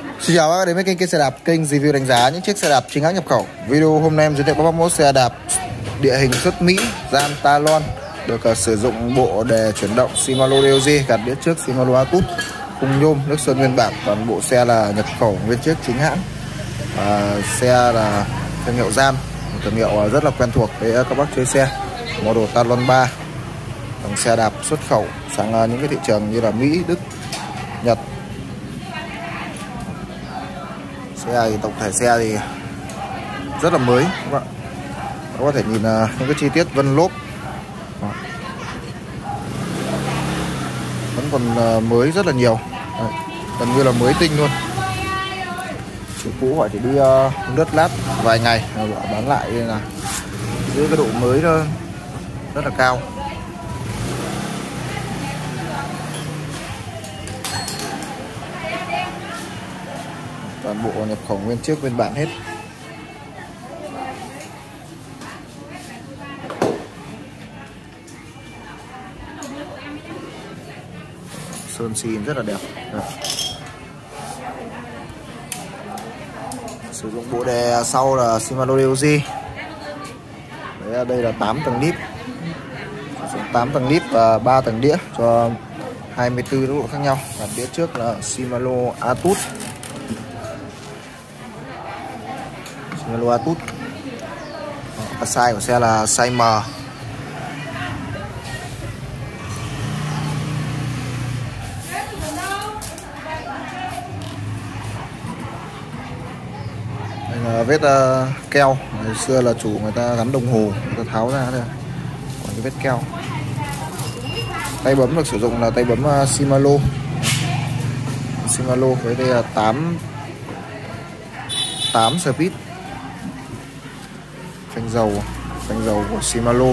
Xin chào các bác đến với kênh xe đạp, kênh review đánh giá những chiếc xe đạp chính hãng nhập khẩu. Video hôm nay em giới thiệu các bác mẫu xe đạp địa hình xuất Mỹ Gian Talon được sử dụng bộ đề chuyển động Shimano DOG, gạt đĩa trước Shimano Atus, khung nhôm, nước sơn nguyên bản. Toàn bộ xe là nhập khẩu nguyên chiếc chính hãng. Xe là thương hiệu Gian, một thương hiệu rất là quen thuộc với các bác chơi xe. Model Talon 3, dòng xe đạp xuất khẩu sang những cái thị trường như là Mỹ, Đức, Nhật. Xe thì tổng thể xe thì rất là mới các bạn. Các có thể nhìn những cái chi tiết vân lốp vẫn còn mới rất là nhiều. Gần như là mới tinh luôn. Chủ cũ phải chỉ đi lướt lát vài ngày bán lại là giữ cái độ mới rất là cao. Toàn bộ nhập khẩu nguyên chiếc nguyên bản hết. Sơn xin rất là đẹp. Sử dụng bộ đề sau là Shimano DOG. Đây là 8 tầng lip. Sử dụng 8 tầng lip và 3 tầng đĩa cho 24 tốc độ khác nhau. Và đĩa trước là Shimano Atus. Shimano Atus. Size của xe là size M. Đây là vết keo. Ngày xưa là chủ người ta gắn đồng hồ, người ta tháo ra đây. Còn cái vết keo. Tay bấm được sử dụng là tay bấm Shimano. Shimano với đây là 8 speed. Phanh dầu của Shimano.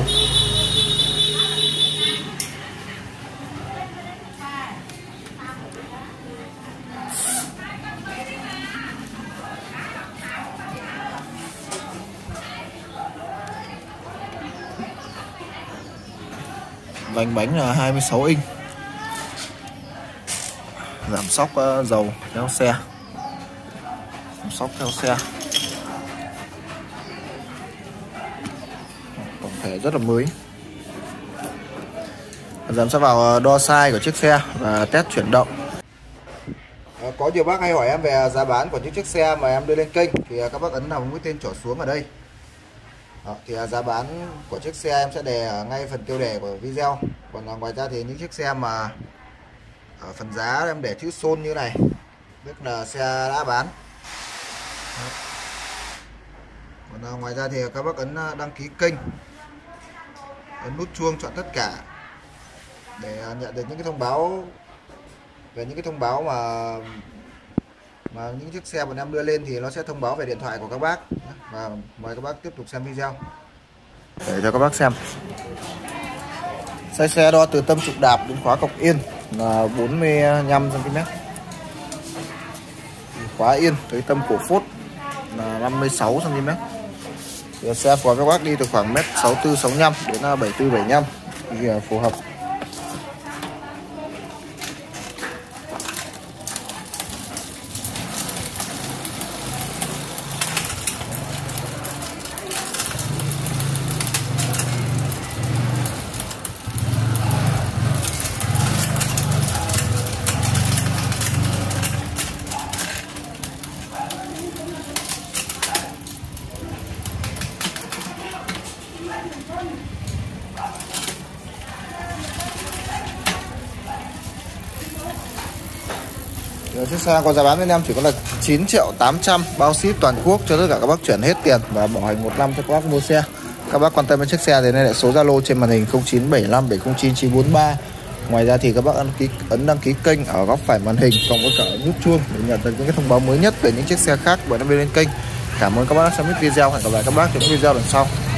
Vành bánh là 26 inch. Giảm xóc dầu theo xe. Giảm xóc theo xe. Tổng thể rất là mới. Giảm sẽ vào đo size của chiếc xe và test chuyển động. Có nhiều bác hay hỏi em về giá bán của những chiếc xe mà em đưa lên kênh thì các bác ấn vào mũi tên trỏ xuống ở đây. Thì giá bán của chiếc xe em sẽ đề ở ngay phần tiêu đề của video. Còn ngoài ra thì những chiếc xe mà ở phần giá em để chữ Son như này, tức là xe đã bán. Còn ngoài ra thì các bác ấn đăng ký kênh, ấn nút chuông chọn tất cả để nhận được những cái thông báo về những cái thông báo mà những chiếc xe bọn em đưa lên thì nó sẽ thông báo về điện thoại của các bác. Và mời các bác tiếp tục xem video để cho các bác xem. Size xe đo từ tâm trục đạp đến khóa cọc yên là 45 cm. Khóa yên tới tâm cổ phốt là 56 cm. Thì xe phù hợp các bác đi từ khoảng 1m64-65 đến 74-75 thì phù hợp. Chiếc xe có giá bán bên em chỉ có là 9.800.000 bao ship toàn quốc cho tất cả các bác chuyển hết tiền và bảo hành 1 năm cho các bác mua xe. Các bác quan tâm đến chiếc xe thì đây là số Zalo trên màn hình 0975709943. Ngoài ra thì các bác ấn đăng ký kênh ở góc phải màn hình cộng với cả nút chuông để nhận được những cái thông báo mới nhất về những chiếc xe khác bởi nó bên kênh. Cảm ơn các bác đã xem hết video. Hẹn gặp lại các bác trong video lần sau.